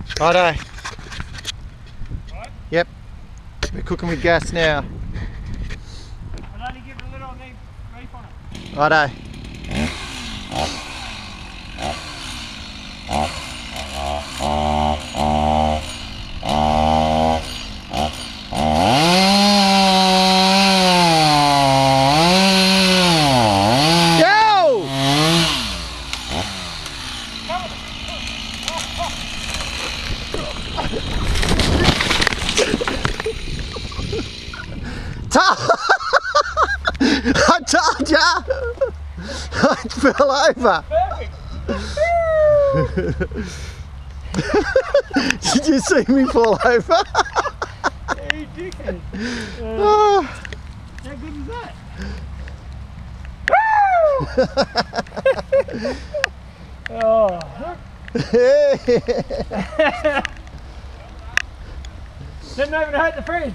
Righto. Right? Yep. We're cooking with gas now. I'll only give it a little reef on it. Righto. I told ya! I fell over. Did you see me fall over? Yeah, you dickhead. Oh. How good is that? Oh. Didn't even hurt the friends.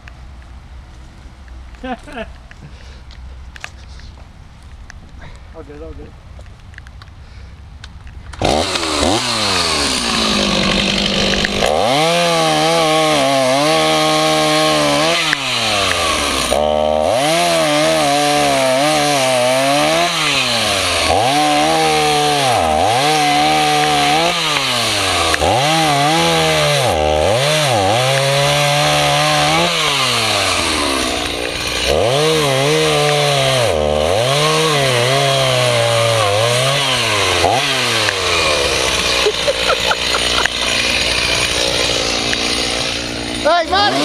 I'll get it, I'll get it. Hey, Marty!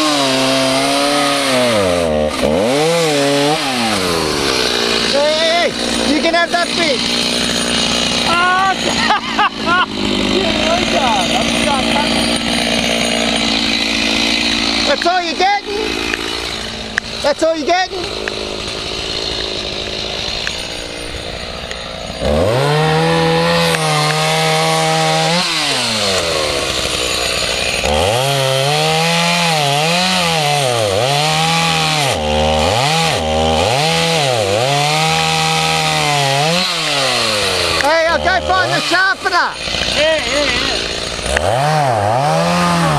Hey, you can have that fish. Oh, That's all you're getting? That's all you're getting? Hey, I'll go find the sharpener. yeah.